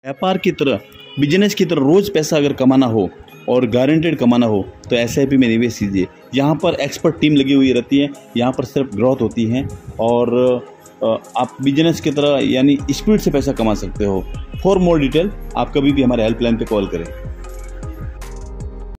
व्यापार की तरह, बिजनेस की तरह रोज़ पैसा अगर कमाना हो और गारंटेड कमाना हो तो एसआईपी में निवेश कीजिए। यहाँ पर एक्सपर्ट टीम लगी हुई रहती है, यहाँ पर सिर्फ ग्रोथ होती है और आप बिजनेस की तरह यानी स्पीड से पैसा कमा सकते हो। फॉर मोर डिटेल आप कभी भी हमारे हेल्पलाइन पे कॉल करें।